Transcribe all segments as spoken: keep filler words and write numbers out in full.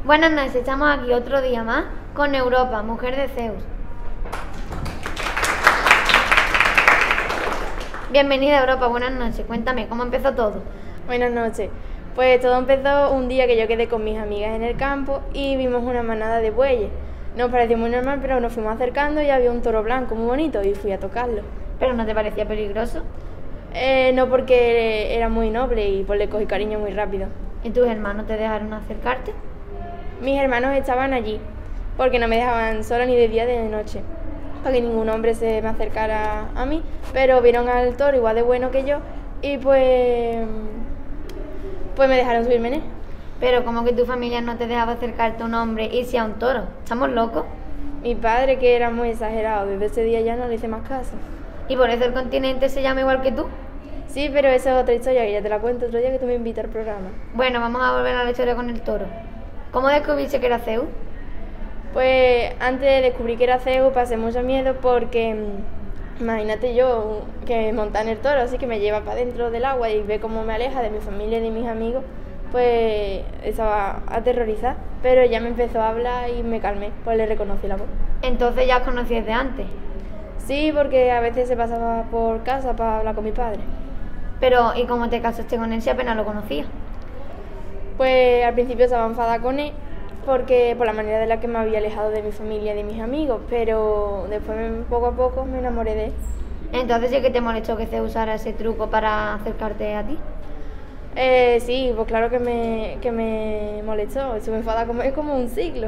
Buenas noches, estamos aquí otro día más con Europa, mujer de Zeus. Bienvenida a Europa, buenas noches. Cuéntame, ¿cómo empezó todo? Buenas noches. Pues todo empezó un día que yo quedé con mis amigas en el campo y vimos una manada de bueyes. Nos pareció muy normal, pero nos fuimos acercando y había un toro blanco muy bonito y fui a tocarlo. ¿Pero no te parecía peligroso? Eh, no, porque era muy noble y pues le cogí cariño muy rápido. ¿Y tus hermanos te dejaron acercarte? Mis hermanos estaban allí, porque no me dejaban sola ni de día ni de noche, para que ningún hombre se me acercara a mí, pero vieron al toro igual de bueno que yo y pues, pues me dejaron subirme en él. Pero ¿cómo que tu familia no te dejaba acercarte a un hombre y si a un toro? ¿Estamos locos? Mi padre, que era muy exagerado, desde ese día ya no le hice más caso. ¿Y por eso el continente se llama igual que tú? Sí, pero esa es otra historia que ya te la cuento otro día que tú me invitas al programa. Bueno, vamos a volver a la historia con el toro. ¿Cómo descubriste que era Zeus? Pues antes de descubrir que era Zeus pasé mucho miedo porque imagínate yo que montar en el toro, así que me lleva para dentro del agua y ve cómo me aleja de mi familia y de mis amigos, pues estaba aterrorizada, pero ya me empezó a hablar y me calmé, pues le reconocí la voz. Entonces ya os conocías de antes. Sí, porque a veces se pasaba por casa para hablar con mi padre. Pero, ¿y cómo te casaste con él si apenas lo conocías? Pues al principio estaba enfadada con él porque por la manera de la que me había alejado de mi familia y de mis amigos, pero después poco a poco me enamoré de él. Entonces sí que te molestó que Zeus usara ese truco para acercarte a ti. Eh, sí, pues claro que me, que me molestó, estuve enfadada como, es como un siglo.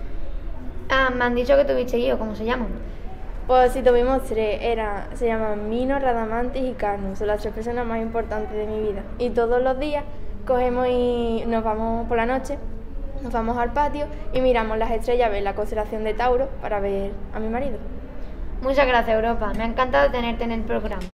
Ah, me han dicho que tuviste hijos, ¿cómo se llaman? Pues si tuvimos tres, era, se llaman Minos, Radamantis y Carnos, son las tres personas más importantes de mi vida. Y todos los días cogemos y nos vamos por la noche, nos vamos al patio y miramos las estrellas, ver la constelación de Tauro para ver a mi marido. Muchas gracias, Europa. Me ha encantado tenerte en el programa.